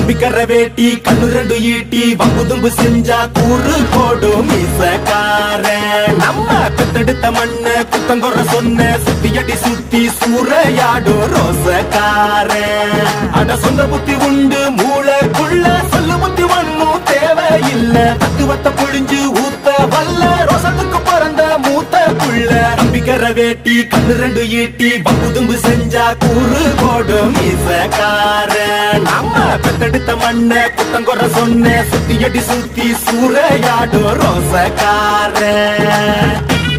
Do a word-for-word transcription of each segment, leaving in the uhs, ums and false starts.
நம்பிக்கற வேட்டி கண்ணு ரெண்டு ஈட்டி வம்புதும்பு செஞ்சா கூறு போடும் மீசக்காரன். நம்ம பெத்தெடுத்த மண்ண குத்தங்கொற சொன்ன சுத்தியடி சுத்தி சூறையாடும் ரோசக்காரன். அட சொந்த புத்தி உண்டு மூளைக்குள்ள சொல்லு புத்தி ஒண்ணும் தேவையில்ல. தத்துவத்தை புழிஞ்சு ஊத்த வல்ல ரோசத்துக்கு பிறந்த மூத்த புள்ள. நம்பிக்கற வேட்டி கண்ணு ரெண்டு ஈட்டி வம்புதும்பு செஞ்சா கூறு போடும் மீசக்காரன். நம்ம பெத்தெடுத்த மண்ண குத்தங்கொற சொன்ன சுத்தியடி சுத்தி சூறையாடும் ரோசக்காரன்.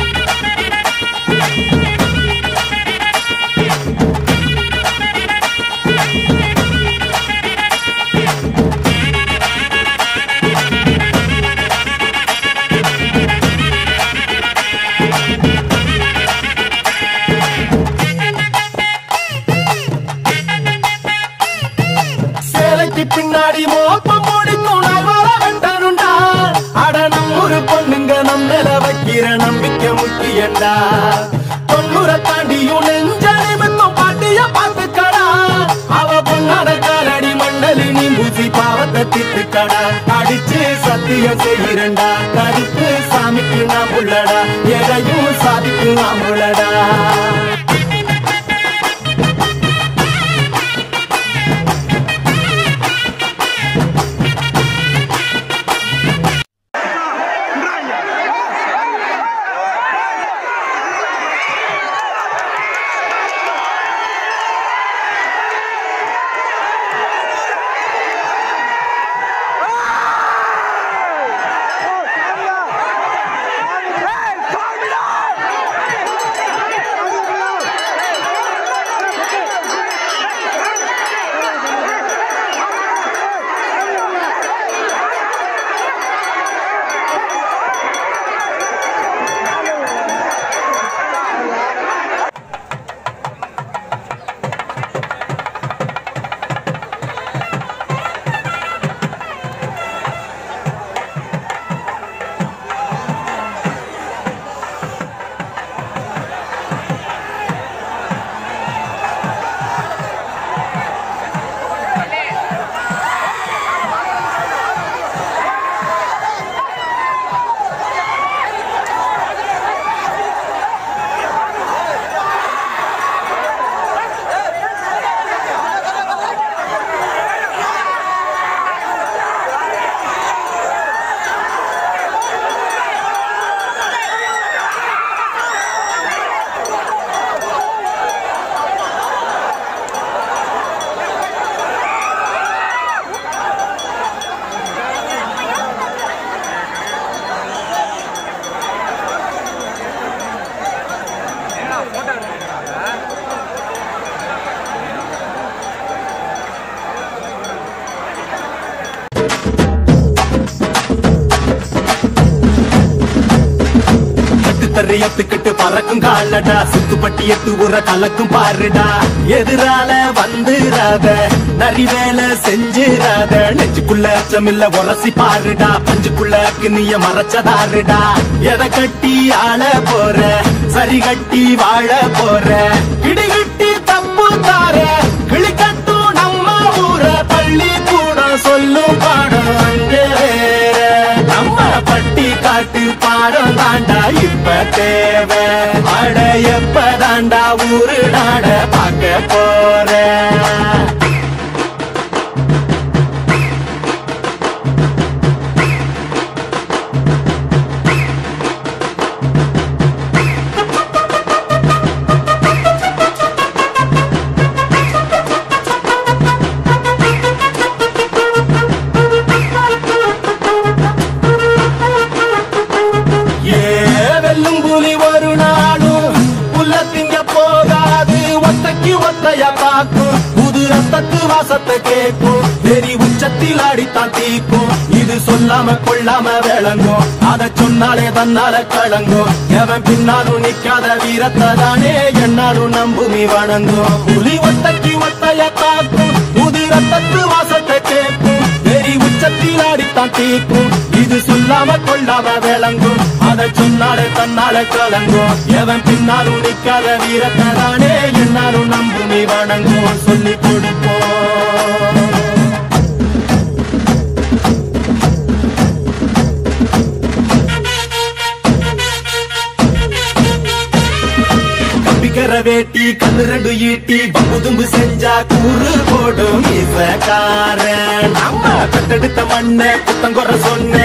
பின்னாடி மோப்பம் முடிக்கும் வர வெட்டனுண்டா. அட நம் ஒரு பொண்ணுங்க நம்மள வைக்கிற நம்பிக்கை முக்கியண்டா. தொண்ணூற தாண்டியும் நெஞ்ச நிமித்தம் பாட்டிய பாத்துக்கடா. அவ பொண்ணாட காலடி மண்ணலி நீ பூசி பாவத்தை திட்டுக்கடா. அடிச்சு சத்தியம் செய்கிறண்டா கருப்பு சாமிக்கு நாம் உள்ளடா. எதையும் சாதிக்கு நாம் உள்ளடா. எத்துக்கிட்டு பறக்கும் காலடா. சுத்துப்பட்டி எட்டு உர கலக்கும் பாருடா. எதிரால வந்துராத நரி வேலை செஞ்சிராத. நெஞ்சுக்குள்ள அச்சமில்ல உரசி பாருடா. பஞ்சுக்குள்ள கிண்ணிய மறைச்சதாருடா. எதை கட்டி ஆள போற சரி கட்டி வாழ போற. இடிகிட்டி தப்பு தார கிளிக்கட்டும் நம்ம ஊர. பள்ளி கூட சொல்லும் பாடம் அங்கே வேற. நம்ம பட்டி காட்டு பாடம் தாண்டா இப்ப தேவை. அட எப்ப தாண்டா ஊரு நாட பார்க்க போற. புது ரத்தத்து வாசத்தை கேட்கும். வெறி உச்சத்தில் ஆடித்தான் தீக்கும். இது சொல்லாம கொள்ளாம விளங்கும். அதை சொன்னாலே தன்னால கலங்கும். எவன் பின்னாலும் நிக்காத வீரத்தை தானே என்னாலும் நம்புமி வணங்கும். புலி ஒத்தைக்கு ஒத்தைய தாக்கும். புது ரத்தத்து வாசத்தை கேட்கும். வெறி உச்சத்தில் ஆடித்தான் தீக்கும். இது சொல்லாம கொள்ளாம விளங்கும். அதை சொன்னாலே தன்னால கலங்கும். எவன் பின்னாலும் நிக்காத வீரத்தை தானே என்னாலும் நம்புமி வணங்கும். சொல்லி கொடுப்போம் வேட்டி கண்ணு ரெண்டு ஈட்டி பம்பு தும்பு செஞ்சா கூறு போடும் இசக்காரன் நம்ம கட்டெடுத்த மண்ண குத்தங்குற சொன்ன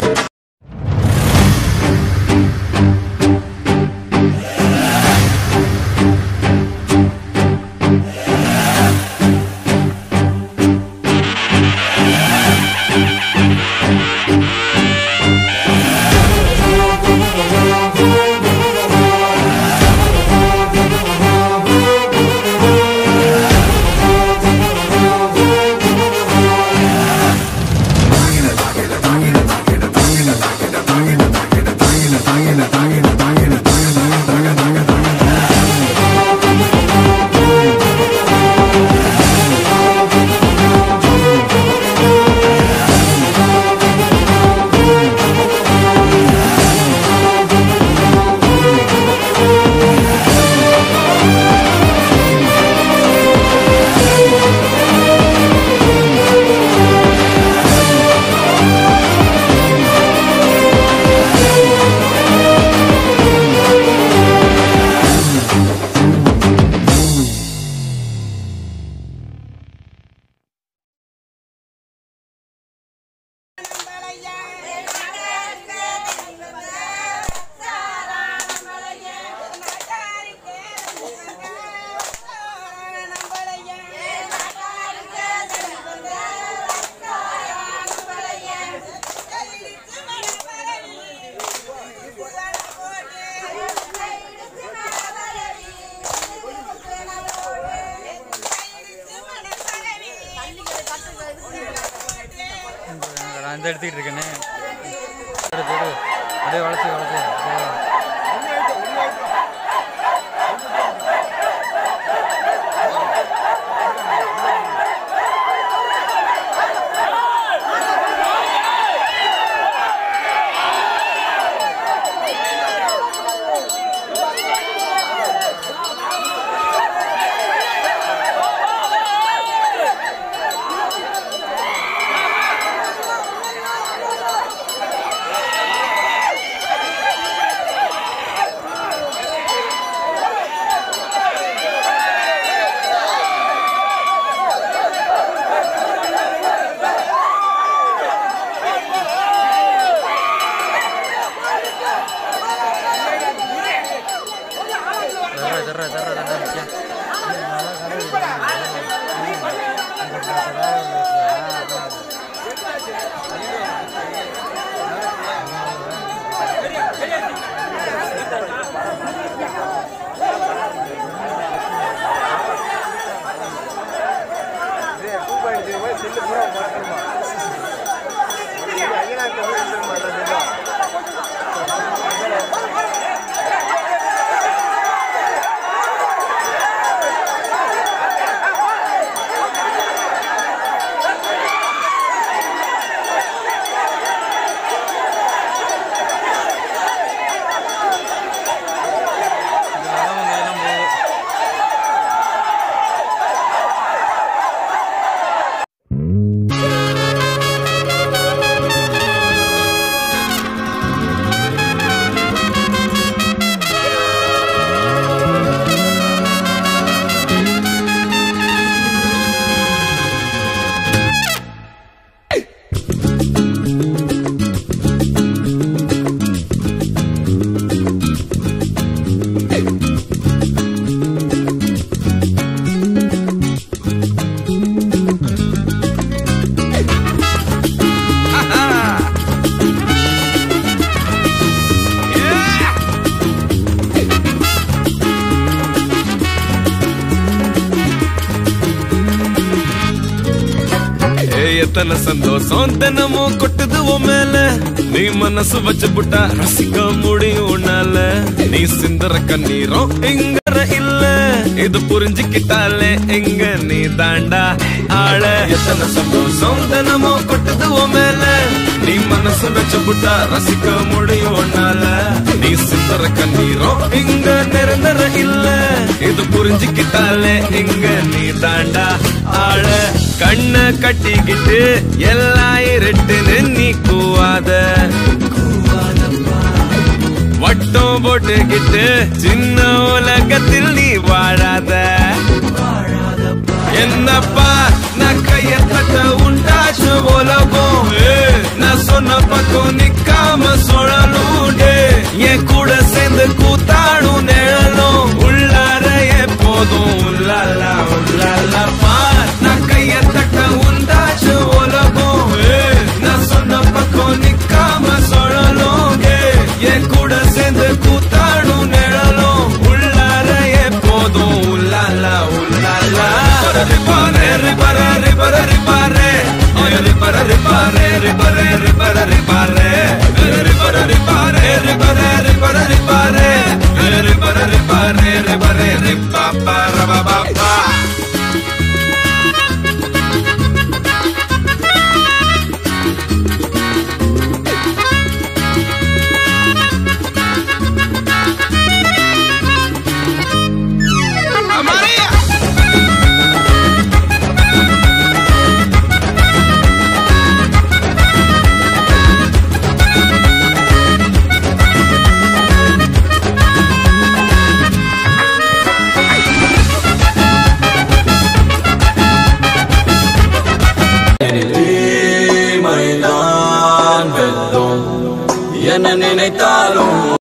அந்த எடுத்துக்கிட்டு இருக்கேனே அப்படியே வளர்ச்சி வளர்ச்சி எத்தனை சந்தோஷம் தினமும் கொட்டுது உன் மேல நீ மனசு வச்சு புட்டா ரசிக்க முடியும் உன்னால நீ சிந்தற கண்ணீரும் எங்கற இல்ல இது புரிஞ்சுக்கிட்டாலே எங்க நீ தாண்டா ஆள எத்தனை சந்தோஷம் தினமும் கொட்டுது உன் மேல நீ மனசு வச்சு புட்டா ரசிக்க முடியும் உன்னால நீ சிந்தற கண்ணீரும் எங்க நிரந்தர இல்ல இது புரிஞ்சுக்கிட்டாலே எங்க நீ தாண்டா ஆள கண்ண கட்டிக்கிட்டு எல்லாம் இருட்டுன்னு நீ கூவாத வட்டம் போட்டுக்கிட்டு சின்ன உலகத்தில் நீ வாழாத. என்னப்பா நான் கைய தட்ட உண்டாச்சு உலகம், நான் சொன்ன பக்கம் நிக்காம சுழலும். என் கூட சேர்ந்து கூத்தாடும் நிழலும் உள்ளார எப்போதும் உள்ளாலா உள்ளாலப்பா. நான் கைய தட்ட உண்டாச்சு உலகம், நான் சொன்ன பக்கம் நிக்காம சுழலும். என் கூட சேர்ந்து கூத்தாடும் நிழலும் உள்ளார எப்போதும் உள்ளாலா உள்ளாலா. Ripare, ripare, ripare, ripare, ripare, ripare, ripare, ripare, ripare, ripare, ripare, ripare, ripare, ripare, ripare, ripare, ripare, ripapa, rababa. என்ன நினைத்தாலும்